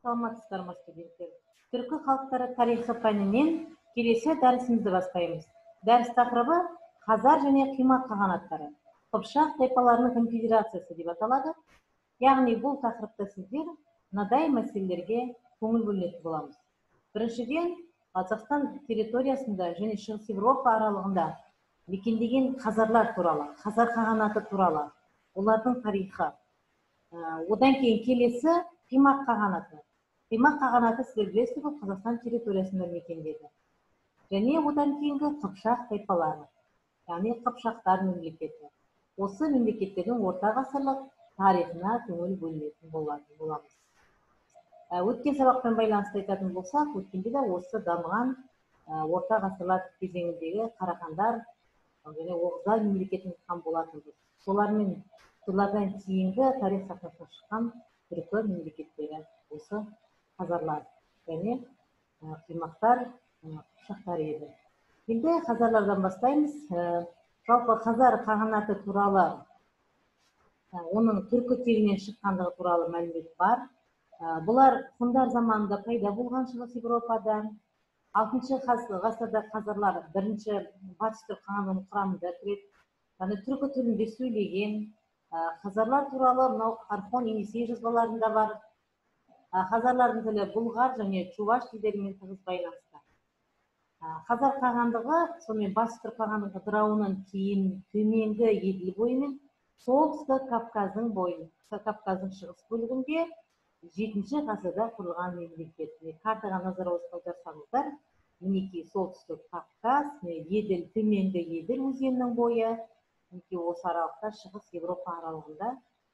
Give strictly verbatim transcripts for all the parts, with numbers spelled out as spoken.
Саламатсыздарбы студенттер. Түркі халықтары тарихы пәнінен келесі дәрісімізді бастаймыз. Дәріс тақырыбы Хазар және Қимақ қағанаттары. Қыпшақ тайпаларының конфедерациясы деп аталады. Яғни бұл тақырыпта сіздер мынадай мәселелерге көңіл бөлетін боламыз. Біріншіден, Қазақстан территориясында және Шығыс Европа аралығында мекендеген хазарлар туралы, Хазар қағанаты туралы, олардың тарихы. Одан кейін келесі Қимақ қағанаты. Қимақ қағанаты сіздер білесіздер, бұл Қазақстан территориясында мекендеді. Және одан кейінгі Қыпшақ тайпалары, яғни Қыпшақтар мемлекеті. Осы мемлекеттердің орта ғасырлық тарихына көңіл бөлетін боламыз. Өткен сабақпен байланысты айтатын болсақ, өткенде де осы дамыған орта ғасырлар кезеңіндегі Қарахандар және Оғыздар мемлекетін хан болатынбыз. Солармен солардан кейінгі тарих сахнасына шыққан түркі мемлекеттері осы хазарлар және Қимақтар, Қыпшақтар еді. Енді хазарлардан бастаймыз. Жалпы Хазар қағанаты туралы, оның түркі телінен шыққандығы туралы мәлімет бар. Бұлар хундар заманында пайда болған Шығыс Европада. алтыншы ғасырда хазарлар бірінші батыс түрік қағанатының құрамында кіреді. Яғни түркі тілінде сөйлеген. Хазарлар туралы мынау Орхон Енисей жазбаларында бар. Хазарлардың тілі бұлғар және чуваш тілдерімен тығыз байланысты. Хазар қағандығы сонымен батыс түрік қағанатының ыдырауынан кейін төменгі Еділ бойымен солтүстік Кавказдың бойын, Кавказдың шығыс бөлігінде жетінші ғасырда құрылған мемлекет. Картаға назар аударсаңыздар, мінекей солтүстік Кавказ, Еділ, төменгі Еділ өзенінің бойы, мінекей осы аралықта Шығыс Европа аралығында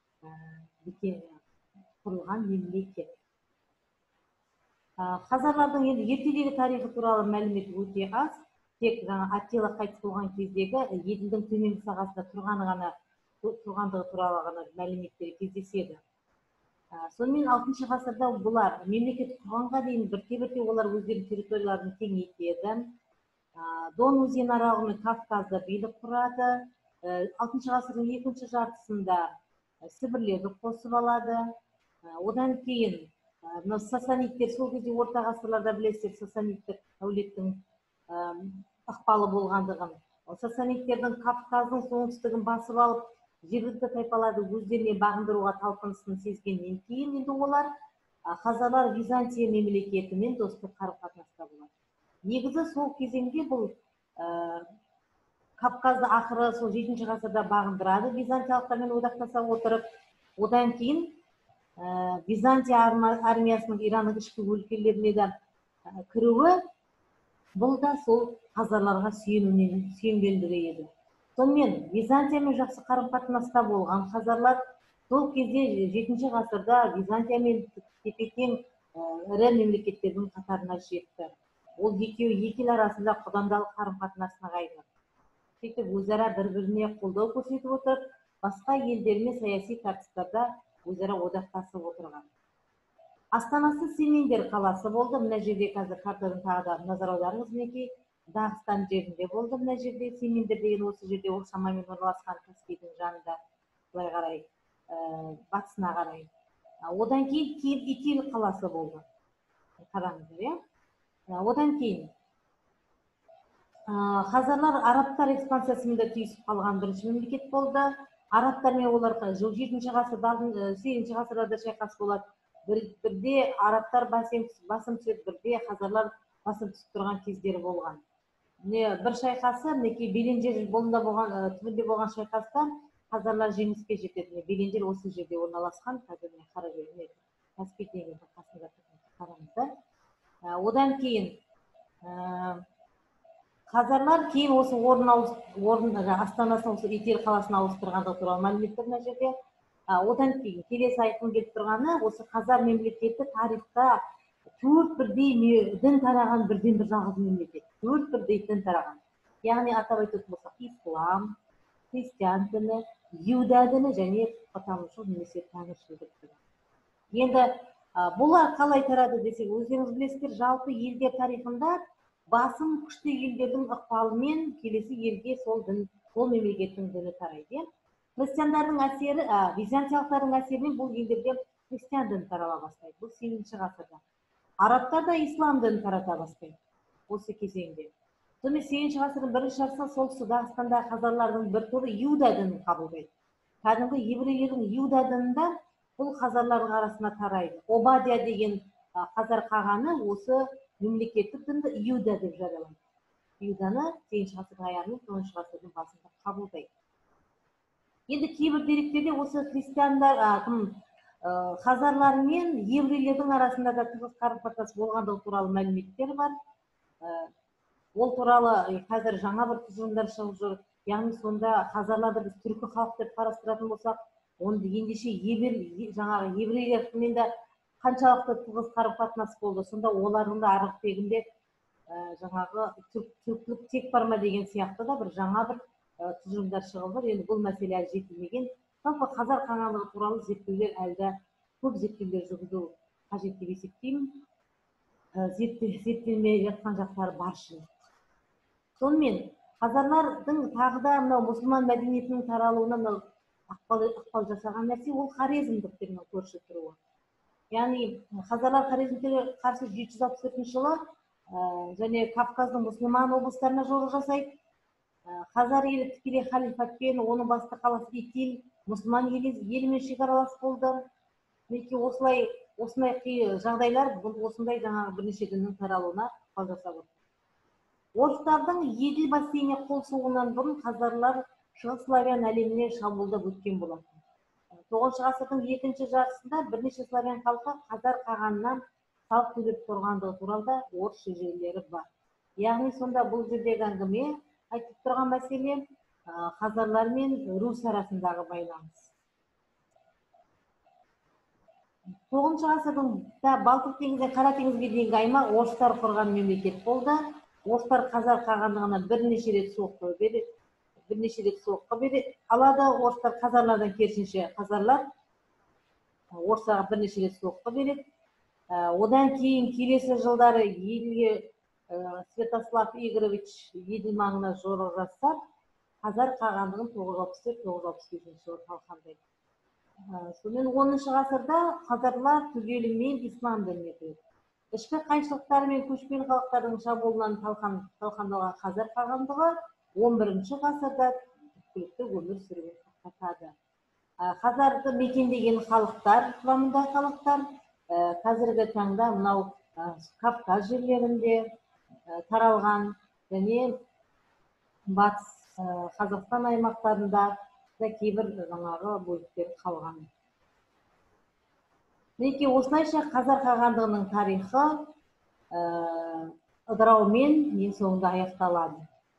құрылған мемлекет. Хазарлардың енді ертедегі тарихы туралы мәлімет өте аз. Тек Аттила қайтыс болған кездегі Еділдің төменгі сағасында тұрғаны ғана тұрғандығы туралы ғана мәліметтер кездеседі. Сонымен алтыншы ғасырда бұлар мемлекет құрғанға дейін бірте-бірте олар өздерінің территорияларын кеңейтеді. Дон өзені аралығымен Кавказда билік құрады. алтыншы ғасырдың екінші жартысында Сібірлерді қосып алады. Одан кейін сасаниттер, сол кезде орта ғасырларда білесіздер, сасаниттік әулеттің ықпалы болғандығын. Сасаниттердің Кавказдың солтүстігін басып алып, жергілікті тайпаларды өздеріне бағындыруға талпынысын сезгеннен кейін енді олар хазарлар Византия мемлекетімен достық қарым-қатынаста болады. Негізі сол кезеңде бұл Кавказды ақыры сол жетінші ғасырда бағындырады византиялықтармен одақтаса отырып. Одан кейін Византия армиясының Иранның ішкі өлкелеріне де кіруі бұл да сол хазарларға сүйенгендігі еді. Сонымен Византиямен жақсы қарым-қатынаста болған хазарлар сол кезде жетінші ғасырда Византиямен тепе-тең ірі мемлекеттердің қатарына жетті. Ол екеуі екі ел арасында құдандалық қарым-қатынасына нығайды. Сөйтіп өзара бір-біріне қолдау көрсетіп отырып, басқа елдермен саяси тартыстарда өзара одақтасып отырған. Астанасы Семендер қаласы болды. Мына жерде қазір картадан тағы да назар аударыңыз, мінекей Дағыстан жерінде болды. Мына жерде Семендер деген осы жерде шамамен орналасқан Каспийдің жанында, былай қарай, батысына қарай. Одан кейін Итил қаласы болды. Қараңыздар, иә? Одан кейін хазарлар арабтар экспансиясында түйісіп қалған бірінші мемлекет болды. Арабтармен олар жетінші ғасырда, сегізінші ғасырларда шайқас болады. Бірде арабтар басым түсіп, бірде хазарлар басым түсіп тұрған кездері болған. Бір шайқасы, мінекей Беленжер түбінде болған шайқаста хазарлар жеңіске жетеді. Беленжер осы жерде орналасқан, қазіріне қара жеріне Каспий теңізінің қасында қараңыздар. Одан кейін хазарлар кейін осы орын астанасын осы Итил қаласына ауыстырғандығы туралы мәліметтер мына жерде. Одан кейін келесі айтқым келіп тұрғаны, осы Хазар мемлекеті тарихта төрт бірдей дін тараған бірден бір жалғыз мемлекет. Төрт бірдей дін тараған. Яғни атап айтатын болсақ, ислам, христиан діні, иуда діні және потомушыл немесе тәңіршілдік діні. Енді бұлар қалай тарады десек, өздеріңіз білесіздер, жалпы елдер тарихында басым күшті елдердің ықпалымен келесі елге сол дін, сол мемлекеттің діні тарайды. Христиандардың әсері, византиялықтардың әсерімен бұл елдерде христиан дінін тарала бастайды. Бұл сегізінші ғасырда. Арабтар да ислам дінін тарата бастайды осы кезеңде. Сонымен сегізінші ғасырдың бірінші жартысында солтүстік Дағыстандағы хазарлардың бір тобы иуда дінін қабылдайды. Кәдімгі еврейлердің иуда дінінде бұл хазарлардың арасына тарайды. Обадия деген хазар қағаны осы мемлекеттік дінді иуда деп жариялайды. Иуданы сегізінші ғасырдың аяғы мен тоғызыншы ғасырдың басында қабылдайды. Енді кейбір деректерде осы христиандар, хазарлар мен еврейлердің арасында да тығыз қарым-қатынас болғандығы туралы мәліметтер бар. Ол туралы қазір жаңа бір тұжырымдар шығып жүр. Яғни сонда хазарларды біз түркі халық деп қарастыратын болсақ, онда ендеше жаңағы еврейлермен де қаншалықты тығыз қарым-қатынас болды. Сонда олардың да арғы тегінде жаңағы түркілік тек бар ма деген сияқты да бір жаңа бір тұжырымдар шығып жүр. Енді бұл мәселе әлі жетілмеген. Жалпы хазар хандығы туралы зерттеулер әлі көп зерттеулер жүргізу қажет деп есептеймін. Зерттелмей жатқан жақтары баршылық. Сонымен хазарлардың тағы да мынау мұсылман мәдениетінің таралуына мынау ықпал жасаған нәрсе ол хорезмдіктердің көрші тұруы. Яғни хазарлар хорезмдерге қарсы жеті жүз алпыс төртінші жылы және Кавказдың мұсылман облыстарына жорық жасайды. Хазар елі тікелей халифатпен, оның басты қаласы Итил мұсылман елімен шекаралас болды. Мінекей осылай осындай жағдайлар осындай жаңағы бірнеше діннің таралуына ықпал жасап отыр. Орыстардың Еділ бассейніне қол соғуынан бұрын хазарлар шығыс славян әлеміне шабуылдап өткен болатын. тоғызыншы ғасырдың екінші жартысында бірнеше славян халқы хазар қағанынан салық төлеп тұрғандығы туралы орыс шежірелері бар. Яғни сонда бұл жердегі әңгіме айтып тұрған мәселе хазарлар мен русь арасындағы байланыс. тоғызыншы ғасырдың Балтық теңізінен Қара теңізге дейінгі аймақ орыстар құрған мемлекет болды. Орыстар хазар қағандығына бірнеше рет соққы береді, бірнеше рет соққы береді. Алады орыстар хазарлардан керісінше хазарлар орыстарға бірнеше рет соққы береді. Одан кейін келесі жылдары Еділге Святослав Игоревич Еділ маңына жорық жасап, хазар қағандығын тоғыз жүз алпыс төрт тоғыз жүз алпыс бесінші жылы талқандайды. Сонымен оныншы ғасырда хазарлар түгелімен ислам дініне кіреді. Ішкі қайшылықтары мен көшпелі халықтардың шабуылынан талқандалған хазар қағандығы он бірінші ғасырда түпкілікті өмір сүруге тоқтатады. Хазарды мекендеген халықтар, құрамында халықтар қазіргі таңда мынау Кавказ жерлерінде таралған және батыс Қазақстан аймақтарында да кейбір жаңағы бөліктер қалған. Мінекей осылайша хазар қағандығының тарихы ыдыраумен ең соңында аяқталады.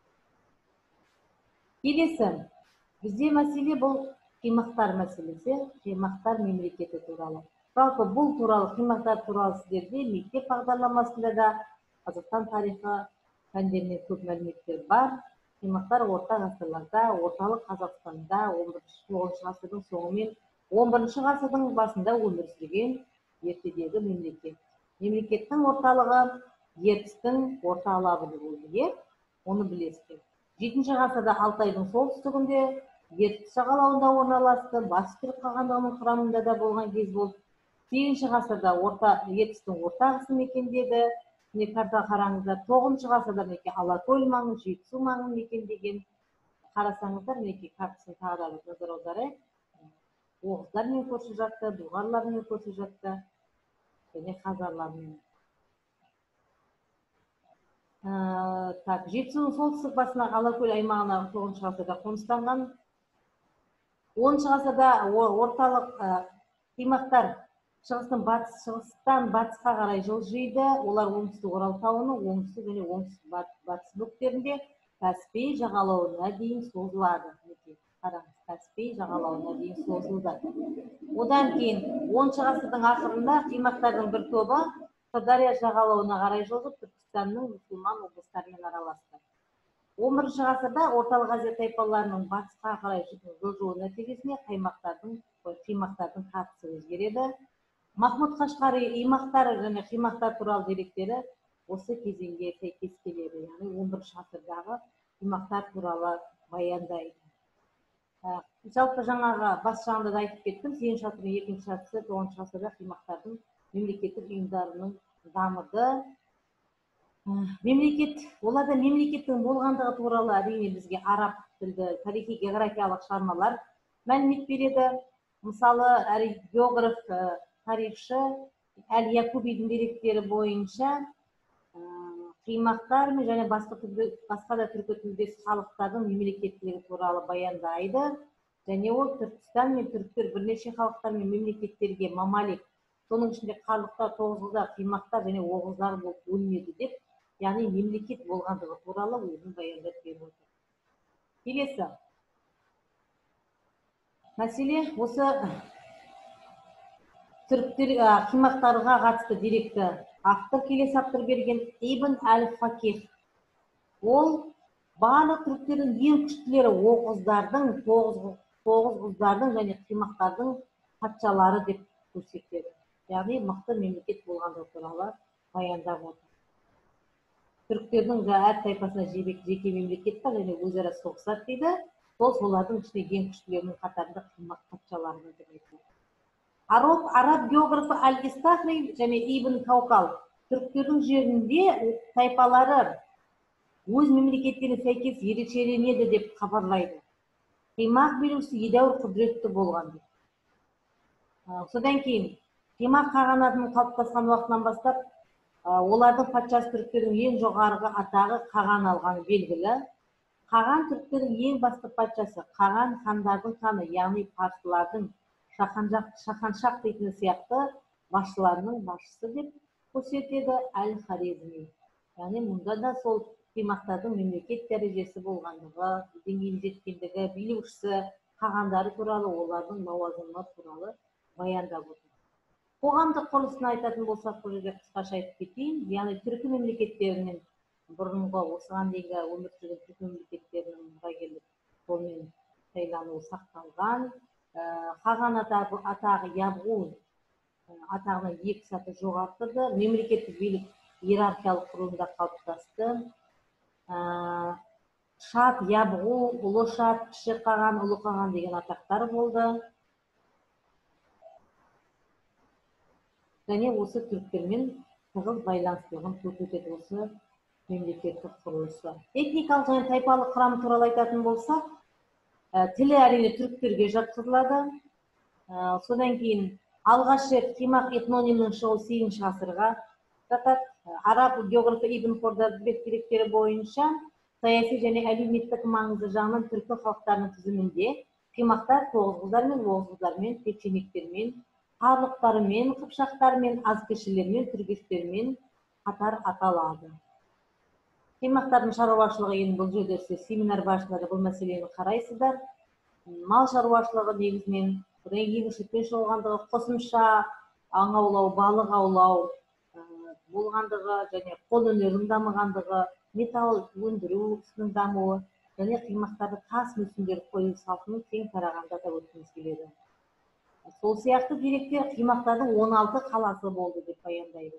Келесі, бізде мәселе бұл қимақтар мәселесі, қимақтар мемлекеті туралы. Жалпы бұл туралы, қимақтар туралы сіздерде мектеп бағдарламасында да Қазақстан тарихы пәндерінен көп мәліметтер бар. Қимақтар орта ғасырларда, орталық Қазақстанда он тоғызыншы ғасырдың соңы мен он бірінші ғасырдың басында өмір сүрген ертедегі мемлекет. Мемлекеттің орталығы Ертістің орта алабы болды, оны білесіздер. жетінші ғасырда Алтайдың солтүстігінде Ертіс жағалауында орналасты, Батыс түрік қағандығының құрамында да болған кез болды. сегізінші ғасырда Ертістің ортағысын мекендеді. Міне карта қараңыздар, тоғызыншы ғасырда мінекей Алакөл маңын, Жетісу маңын мекендеген. Қарасаңыздар, мінекей картасын тағы да назар аударайық. Оғыздармен көрші жатты, Бұлғарлармен көрші жатты және хазарлармен. Жетісуның солтүстік басындағы Алакөл аймағына тоғызыншы ғасырда қоныстанған. оныншы ғасырда орталық қимақтар шығыстан батысқа қарай жылжиды. Олар оңтүстік Орал тауының оңтүстік және оңтүстік батыс бөктерінде Каспий жағалауына дейін созылады. Каспий жағалауына дейін созылды. Одан кейін оныншы ғасырдың ақырында қимақтардың бір тобы Сырдария жағалауына қарай жылжып, Түркістанның мұсылман облыстарымен араласты. он бірінші ғасырда орталық Азия тайпаларының батысқа қарай жылжуы нәтижесінде қимақтардың қатысы өзгереді. Махмұд Қашқари имақтар және қимақтар туралы деректері осы кезеңге сәйкес келеді. Яғни он бірінші ғасырдағы имақтар туралы баяндайды. Жалпы жаңағы бас жағында да айтып кеттім, сегізінші ғасырдың екінші жартысы тоғызыншы ғасырда қимақтардың мемлекеттік ұйымдарының дамыды. Мемлекет, оларда мемлекеттің болғандығы туралы әрине бізге араб тілді тарихи географиялық шығармалар мәлімет береді. Мысалы, географ, тарихшы Әл-Якубидің деректері бойынша қимақтар мен және басқа да түркі тілдес халықтардың мемлекеттілігі туралы баяндайды. Және ол Түркістан мен түріктер бірнеше халықтар мен мемлекеттерге мамалик, соның ішінде қарлықтар, тоғызғыздар, қимақтар және оғыздар болып бөлінеді деп, яғни мемлекет болғандығы туралы өзін баяндап беріп отыр. Келесі мәселе осы түріктер қимақтарға қатысты деректі автор келесі автор берген Ибн әл-Фақих. Ол барлық түріктердің ең күштілері оғыздардың, тоғызғыздардың және қимақтардың патшалары деп көрсетеді. Яғни мықты мемлекет болғандығы туралы баяндап отыр. Түріктердің әр тайпасына жеке мемлекет бар және өзара соғысады дейді. Сол солардың ішінде ең күштілерінің қатарында қимақ патшалары деп айтады. Араб географы Әл-Истахри және Ибн Каукал түріктердің жерінде тайпалары өз мемлекеттеріне сәйкес ерекшеленеді деп хабарлайды. Қимақ билеушісі едәуір құдіретті болған дейді. Содан кейін қимақ қағанатының қалыптасқан уақытынан бастап олардың патшасы түріктердің ең жоғарғы атағы Қаған алғаны белгілі. Қаған түріктердің ең басты патшасы, Қаған хандардың ханы, яғни парсылардың Шаханшақ дейтіні сияқты басшыларының басшысы деп көрсетеді Әл-Хорезми. Яғни мұнда да сол қимақтардың мемлекет дәрежесі болғандығы, деңгейіне жеткендігі, билеушісі, қағандары туралы, олардың лауазымы туралы баяндап отыр. Қоғамдық құрылысын айтатын болсақ, бұл жерде қысқаша айтып кетейін. Яғни түркі мемлекеттерінің бұрынғы осыған дейінгі өмір сүрген түркі мемлекеттерінің мұрагерлік жолмен сайлануы сақталған. Қаған атағы Ябғун атағынан екі саты жоғары тұрды. Мемлекеттік билік иерархиялық құрылымда қалыптасты. Шат, Ябғу, Ұлы Шат, Кіші Қаған, Ұлы Қаған деген атақтар болды. Және осы түріктермен тығыз байланыстылығын көрсетеді осы мемлекеттік құрылысы. Этникалық және тайпалық құрамы туралы айтатын болсақ, тілі әрине түріктерге жатқызылады. Содан кейін алғаш рет қимақ этнонимінің шығуы сегізінші ғасырға жатады. Араб географы Ибн Хордадбек деректері бойынша саяси және әлеуметтік маңызы жағынан түркі халықтарының тізімінде қимақтар тоғызғыздармен, оғызғыздармен, печенектермен, қарлықтармен, қыпшақтармен, азкешілермен, түргештермен қатар аталады. Қимақтардың шаруашылығы, енді бұл жерде семинар барысында бұл мәселені қарайсыздар. Мал шаруашылығы негізінен, егіншілікпен шұғылданғандығы, қосымша аң аулау, балық аулау болғандығы және қол өнерінің дамығандығы, металл өндіру ісінің дамуы және қимақтарды тас мүсіндер қою салтының кең тарағанды атап өткіміз келеді. Сол сияқты деректер қимақтардың он алты қаласы болды деп баяндайды.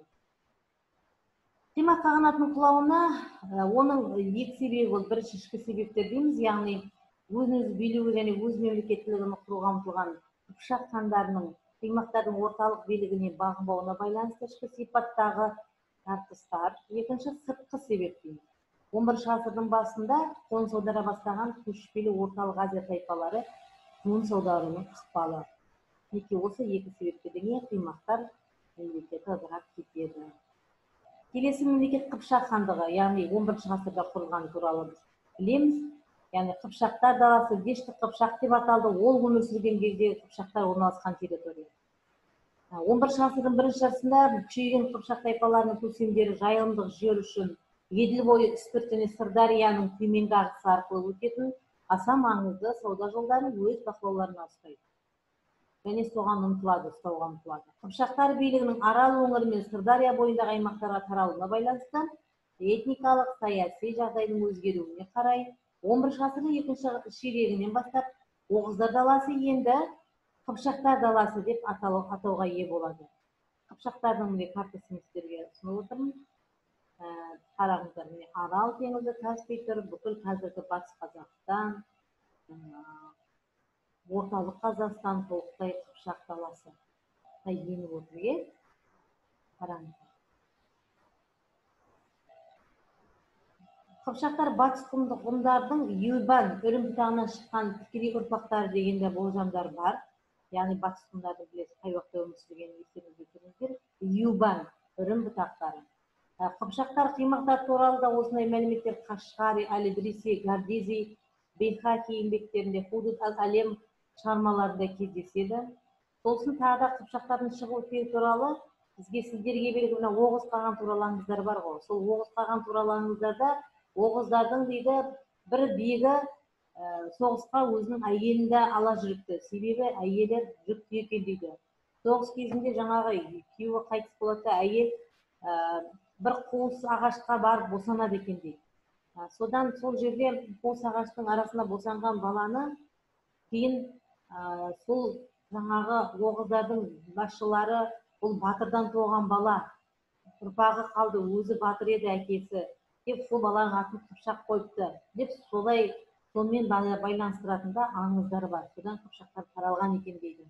Қимақ қағанатының құлауына оның екі себебі болды. Бірінші ішкі себептер дейміз, яғни өз-өзі билеуі және өз мемлекеттілігін құруға ұмтылған қыпшақ хандарының қимақтардың орталық билігіне бағынбауына байланысты ішкі сипаттағы тартыстар. Екінші сыртқы себеп дейміз. он бірінші ғасырдың басында қоныс аудара бастаған көшпелі орталық Азия тайпалары қоныс аударуының ықпалы. Неке осы екі себептерден қимақтар мемлекеті ыдырап кетеді. Келесі мемлекет Қыпшақ хандығы, яғни он бірінші ғасырда құрылған туралы білеміз. Яғни Қыпшақтар даласы Дешті Қыпшақ деп аталды. Ол өмір сүрген кезде Қыпшақтар орналасқан территория. он бірінші ғасырдың бірінші жартысында күшейген Қыпшақ тайпаларының көсемдері жайылымдық жер үшін Еділ бойы Үстірт және Сырдарияның төменгі ағысы арқылы өтетін аса маңызды сауда жолдарын өз бақылауларына ұстайды. Және соған ұмтылады, ұстауға ұмтылады. Қыпшақтар билігінің Арал өңірі мен Сырдария бойындағы аймақтарға таралуына байланысты этникалық, саяси жағдайдың өзгеруіне қарай он бірінші ғасырдың екінші ширегінен бастап Оғыздар даласы енді Қыпшақтар даласы деп атауға ие болады. Қыпшақтардың картасын сіздерге ұсынып отырмын. Қараңыздар, Арал теңізі, Каспий тұр, бүкіл қазіргі батыс Қазақстан, орталық Қазақстан толықтай Қыпшақ даласы еніп отыр. Е, қараңыздар. Қыпшақтар батыс ғұндардың Юйбан үрім бұтағынан шыққан тікелей ұрпақтары дегенде болжамдар бар. Яғни батыс ғұндарды білесіз, қай уақытта өмір сүргенін естеріңізде тұрыңыздар. Юйбан үрім бұтақтары. Қыпшақтар қимақтар туралы да осындай мәліметтер Қашғари, Алидриси, Гардизи, Бейхаки еңбектерінде, Худуд ал-Алем шығармаларында кездеседі. Сосын тағы да Қыпшақтардың шығу тегі туралы бізге сіздерге белгілі мына Оғыз қаған туралы аңыздар бар ғой. Сол Оғыз қаған туралы аңыздарда Оғыздардың дейді бір биігі соғысқа өзінің әйелін ала жүріпті. Себебі әйелі жүкті екен дейді. Соғыс кезінде жаңағы күйеуі қайтыс болады, әйел бір қуыс ағашқа барып босанады екен дейді. Содан сол жерде қуыс ағаштың арасында босанған баланы кейін сол жаңағы Оғыздардың басшылары бұл батырдан туған бала, ұрпағы қалды, өзі батыр еді әкесі, деп сол баланың атын Қыпшақ қойыпты деп солай сонымен байланыстыратында аңыздар бар. Содан Қыпшақтар таралған екен дейді.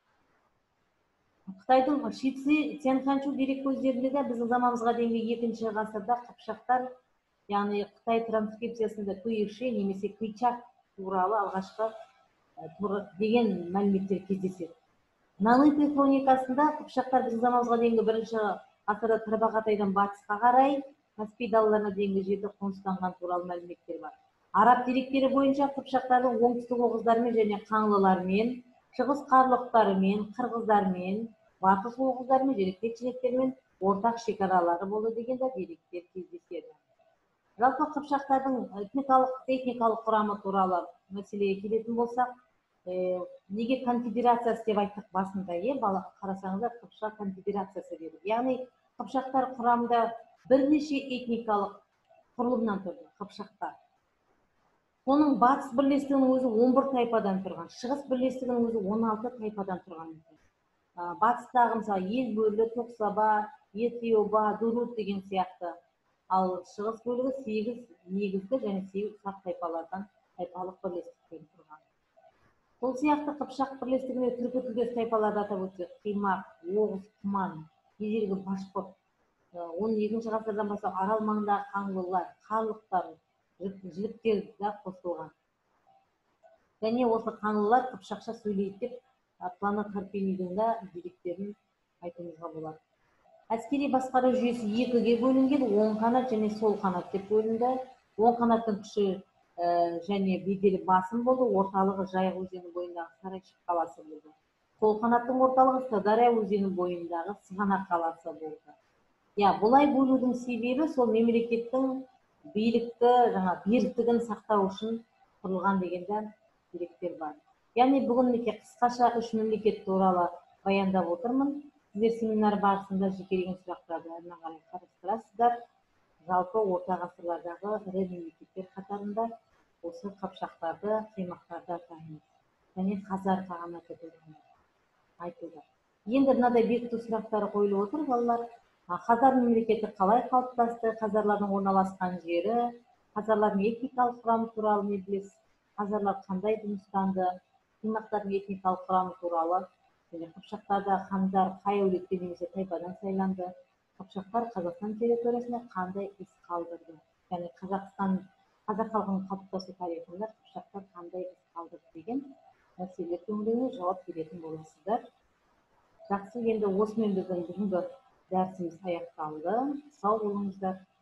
Қытайдың Шици, Цянханчу дереккөздерінде де біздің заманымызға дейінгі екінші ғасырда Қыпшақтар, яғни Қытай транскрипциясында Куйши немесе Кыйчак туралы алғашқы деген мәліметтер кездеседі. Налыпи хроникасында Қыпшақтар біздің заманымызға дейінгі бірінші ғасырда Тарбағатайдан батысқа қарай Каспий далаларына дейінгі жерде қоныстанған туралы мәліметтер бар. Араб деректері бойынша Қыпшақтардың оңтүстік оғыздармен және қаңлылармен, шығыс қарлұқтарымен, қырғыздармен, батыс оғыздармен және печенектермен ортақ шекаралары болды деген деректер кездеседі. Жалпы Қыпшақтардың этникалық құрамы туралы мәселеге келетін болсақ, неге конфедерациясы деп айттық басында, қарасаңыздар Қыпшақ конфедерациясы деді. Яғни Қыпшақтар құрамында бірнеше этникалық құрылымнан тұрды Қыпшақтар. Оның батыс бірлестігінің өзі он бір тайпадан тұрған, шығыс бірлестігінің өзі он алты тайпадан тұрған. Батыстағы мысалы Елбөрлі, Тоқсаба, Етиоба, Дурут деген сияқты. Ал шығыс бөлігі сегіз негізгі және сегіз ұсақ тайпалардан тайпалық бірлестіктен тұрған. Сол сияқты Қыпшақ бірлестігіне түркі тілдес тайпаларды атап өтсек, Қимақ, Оғыз, Құман, ежелгі Башқұрт, он екінші ғасырдан бастап Арал маңындағы қаңлылар, қарлұқтар, жіліктер де қосылған. Және осы қаңлылар қыпшақша сөйлейді деп Плано Карпенидің да деректерін айтуымызға болады. Әскери басқару жүйесі екіге бөлінген, оң қанат және сол қанат деп бөлінді. Оң қанаттың күші және беделі басым болды, орталығы Жайық өзені бойындағы Сарайшық қаласы болды. Сол қанаттың орталығы Сырдария өзені бойындағы Сығанақ қаласы болды. Я, бұлай бөлудің себебі сол мемлекеттің билікті, жаңа беріктігін сақтау үшін құрылған дегенде деректер бар. Яғни бүгін қысқаша үш мемлекет туралы баяндап отырмын. Сіздер семинар барысында жекелеген сұрақтарды әрмен қарай қарастырасыздар. Жалпы орта ғасырлардағы ірі мемлекеттер қатарында осы Қыпшақтарды, Қимақтарды атаймыз. Және Хазар қағанаты туралы айтылды. Енді мынадай бекіту сұрақтары қойылып отыр, балалар. Хазар мемлекеті қалай қалыптасты, хазарлардың орналасқан жері, хазарлардың этникалық құрамы туралы не білесіз, хазарлар қандай дін ұстанды, қимақтардың этникалық құрамы туралы, және Қыпшақтарда хандар қай әулеттен немесе тайпадан сайланды, Қыпшақтар Қазақстан территориясында қандай із қалдырды, яғни Қазақстан, қазақ халқының қалыптасу тарихында Қыпшақтар қандай із қалдырды деген мәселелер төңірегіне жауап беретін боласыздар. Жақсы, енді осымен біздің бүгінгі дәрісіміз аяқталды. Сау болыңыздар.